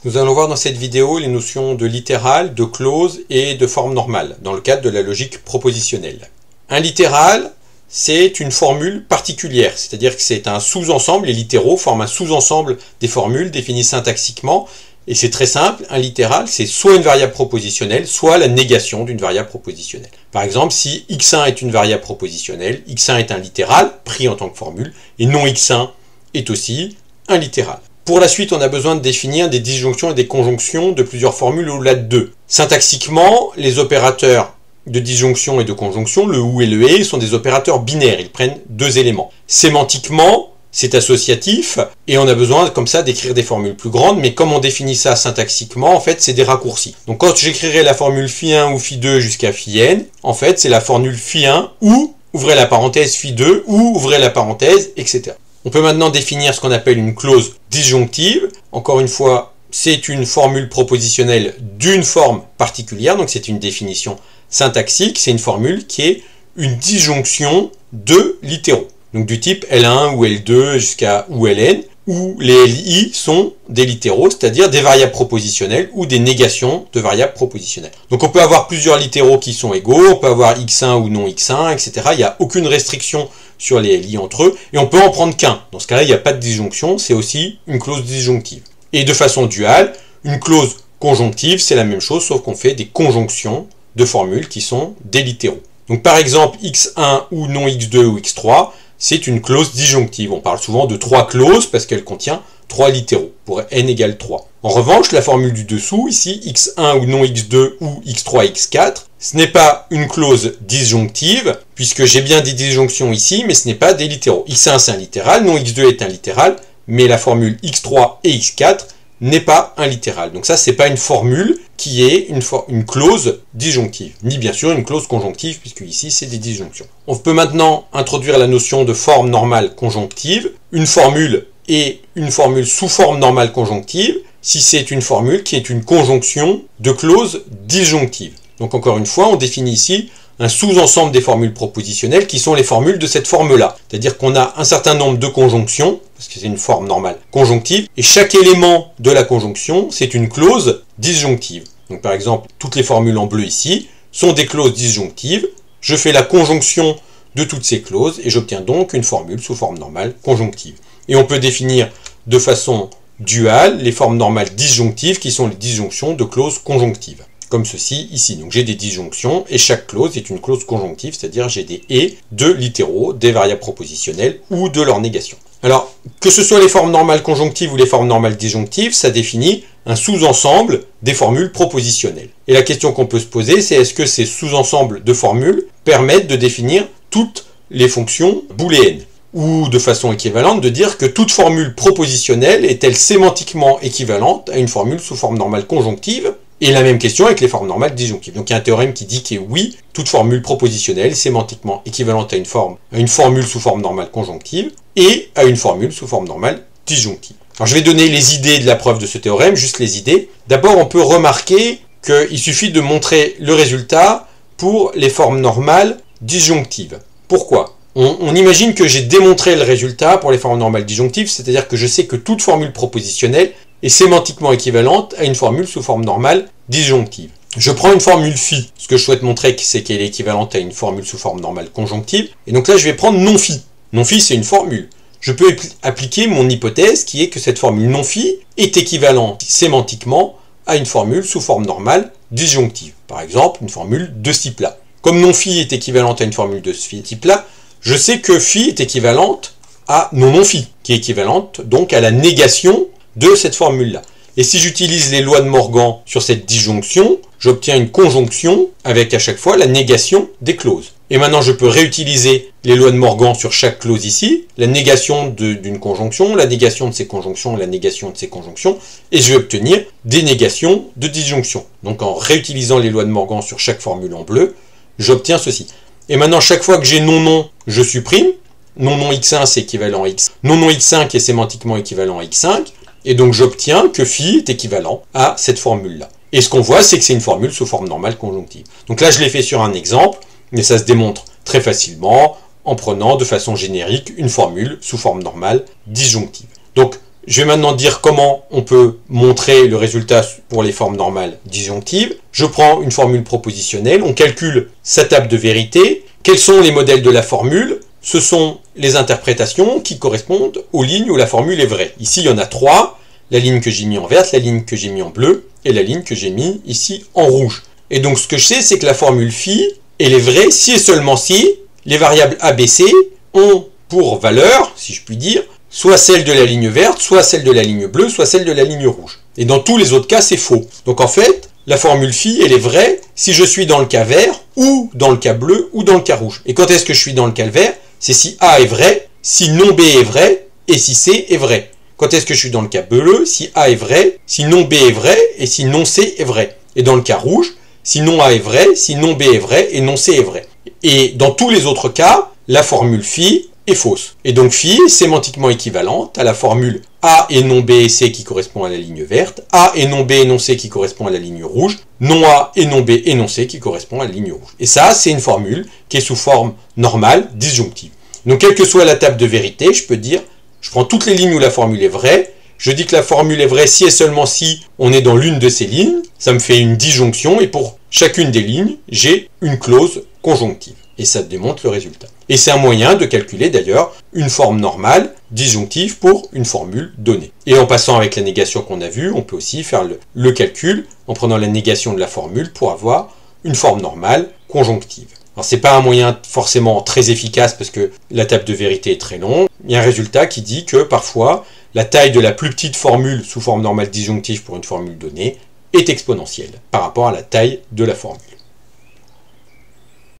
Nous allons voir dans cette vidéo les notions de littéral, de clause et de forme normale dans le cadre de la logique propositionnelle. Un littéral, c'est une formule particulière, c'est-à-dire que c'est un sous-ensemble, les littéraux forment un sous-ensemble des formules définies syntaxiquement, et c'est très simple, un littéral c'est soit une variable propositionnelle, soit la négation d'une variable propositionnelle. Par exemple, si x1 est une variable propositionnelle, x1 est un littéral, pris en tant que formule, et non x1 est aussi un littéral. Pour la suite, on a besoin de définir des disjonctions et des conjonctions de plusieurs formules au-delà de deux. Syntaxiquement, les opérateurs de disjonction et de conjonction, le OU et le ET, sont des opérateurs binaires, ils prennent deux éléments. Sémantiquement, c'est associatif, et on a besoin comme ça d'écrire des formules plus grandes, mais comme on définit ça syntaxiquement, en fait, c'est des raccourcis. Donc quand j'écrirai la formule phi1 ou phi2 jusqu'à phi-n, en fait, c'est la formule phi1 ou, ouvrez la parenthèse, phi2 ou, ouvrez la parenthèse, etc. On peut maintenant définir ce qu'on appelle une clause disjonctive. Encore une fois, c'est une formule propositionnelle d'une forme particulière, donc c'est une définition syntaxique, c'est une formule qui est une disjonction de littéraux. Donc du type L1 ou L2 jusqu'à ou Ln, où les Li sont des littéraux, c'est-à-dire des variables propositionnelles ou des négations de variables propositionnelles. Donc on peut avoir plusieurs littéraux qui sont égaux, on peut avoir x1 ou non x1, etc. Il n'y a aucune restriction sur les Li entre eux, et on peut en prendre qu'un. Dans ce cas-là, il n'y a pas de disjonction, c'est aussi une clause disjonctive. Et de façon duale, une clause conjonctive, c'est la même chose, sauf qu'on fait des conjonctions de formules qui sont des littéraux. Donc par exemple, x1 ou non x2 ou x3, c'est une clause disjonctive. On parle souvent de trois clauses parce qu'elle contient trois littéraux, pour n égale 3. En revanche, la formule du dessous, ici, x1 ou non x2 ou x3, x4, ce n'est pas une clause disjonctive, puisque j'ai bien des disjonctions ici, mais ce n'est pas des littéraux. x1 c'est un littéral, non x2 est un littéral, mais la formule x3 et x4 n'est pas un littéral. Donc ça, c'est pas une formule qui est une clause disjonctive, ni bien sûr une clause conjonctive, puisque ici, c'est des disjonctions. On peut maintenant introduire la notion de forme normale conjonctive. Une formule est une formule sous forme normale conjonctive, si c'est une formule qui est une conjonction de clauses disjonctives. Donc encore une fois, on définit ici un sous-ensemble des formules propositionnelles qui sont les formules de cette forme-là. C'est-à-dire qu'on a un certain nombre de conjonctions, parce que c'est une forme normale conjonctive, et chaque élément de la conjonction, c'est une clause disjonctive. Donc par exemple, toutes les formules en bleu ici sont des clauses disjonctives. Je fais la conjonction de toutes ces clauses, et j'obtiens donc une formule sous forme normale conjonctive. Et on peut définir de façon duale les formes normales disjonctives qui sont les disjonctions de clauses conjonctives. Comme ceci ici. Donc j'ai des disjonctions et chaque clause est une clause conjonctive, c'est-à-dire j'ai des et de littéraux, des variables propositionnelles ou de leur négation. Alors, que ce soit les formes normales conjonctives ou les formes normales disjonctives, ça définit un sous-ensemble des formules propositionnelles. Et la question qu'on peut se poser, c'est est-ce que ces sous-ensembles de formules permettent de définir toutes les fonctions booléennes? Ou de façon équivalente, de dire que toute formule propositionnelle est-elle sémantiquement équivalente à une formule sous forme normale conjonctive? Et la même question avec les formes normales disjonctives. Donc il y a un théorème qui dit que oui, toute formule propositionnelle est sémantiquement équivalente à une formule sous forme normale conjonctive et à une formule sous forme normale disjonctive. Alors je vais donner les idées de la preuve de ce théorème, juste les idées. D'abord, on peut remarquer qu'il suffit de montrer le résultat pour les formes normales disjonctives. Pourquoi ? On imagine que j'ai démontré le résultat pour les formes normales disjonctives, c'est-à-dire que je sais que toute formule propositionnelle est sémantiquement équivalente à une formule sous forme normale disjonctive. Je prends une formule phi. Ce que je souhaite montrer, c'est qu'elle est équivalente à une formule sous forme normale conjonctive. Et donc là, je vais prendre non phi. Non phi, c'est une formule. Je peux appliquer mon hypothèse qui est que cette formule non phi est équivalente sémantiquement à une formule sous forme normale disjonctive. Par exemple, une formule de ce type-là. Comme non phi est équivalente à une formule de ce type-là, je sais que phi est équivalente à non phi, qui est équivalente donc à la négation de cette formule-là. Et si j'utilise les lois de Morgan sur cette disjonction, j'obtiens une conjonction avec à chaque fois la négation des clauses. Et maintenant, je peux réutiliser les lois de Morgan sur chaque clause ici, la négation d'une conjonction, la négation de ces conjonctions, la négation de ces conjonctions, et je vais obtenir des négations de disjonction. Donc en réutilisant les lois de Morgan sur chaque formule en bleu, j'obtiens ceci. Et maintenant, chaque fois que j'ai non-non, je supprime. Non-non x1, c'est équivalent à x. Non-non x5 est sémantiquement équivalent à x5. Et donc j'obtiens que phi est équivalent à cette formule-là. Et ce qu'on voit, c'est que c'est une formule sous forme normale conjonctive. Donc là, je l'ai fait sur un exemple, mais ça se démontre très facilement en prenant de façon générique une formule sous forme normale disjonctive. Donc Je vais maintenant dire comment on peut montrer le résultat pour les formes normales disjonctives. Je prends une formule propositionnelle, on calcule sa table de vérité. Quels sont les modèles de la formule? Ce sont les interprétations qui correspondent aux lignes où la formule est vraie. Ici, il y en a 3. La ligne que j'ai mis en verte, la ligne que j'ai mis en bleu et la ligne que j'ai mis ici en rouge. Et donc ce que je sais, c'est que la formule phi, elle est vraie si et seulement si les variables a, b, c ont pour valeur, si je puis dire, soit celle de la ligne verte, soit celle de la ligne bleue, soit celle de la ligne rouge. Et dans tous les autres cas, c'est faux. Donc en fait, la formule phi, elle est vraie si je suis dans le cas vert, ou dans le cas bleu, ou dans le cas rouge. Et quand est-ce que je suis dans le cas vert? C'est si a est vrai, si non b est vrai, et si c est vrai. Quand est-ce que je suis dans le cas bleu? Si a est vrai, si non b est vrai, et si non c est vrai. Et dans le cas rouge, si non a est vrai, si non b est vrai, et non c est vrai. Et dans tous les autres cas, la formule phi est fausse. Et donc phi est sémantiquement équivalente à la formule a et non b et c qui correspond à la ligne verte, a et non b et non c qui correspond à la ligne rouge, non a et non b et non c qui correspond à la ligne rouge. Et ça, c'est une formule qui est sous forme normale, disjonctive. Donc quelle que soit la table de vérité, je peux dire, je prends toutes les lignes où la formule est vraie, je dis que la formule est vraie si et seulement si on est dans l'une de ces lignes, ça me fait une disjonction, et pour chacune des lignes, j'ai une clause conjonctive. Et ça démontre le résultat. Et c'est un moyen de calculer d'ailleurs une forme normale disjonctive pour une formule donnée. Et en passant avec la négation qu'on a vue, on peut aussi faire le calcul en prenant la négation de la formule pour avoir une forme normale conjonctive. Alors c'est pas un moyen forcément très efficace parce que la table de vérité est très longue. Il y a un résultat qui dit que parfois la taille de la plus petite formule sous forme normale disjonctive pour une formule donnée est exponentielle par rapport à la taille de la formule.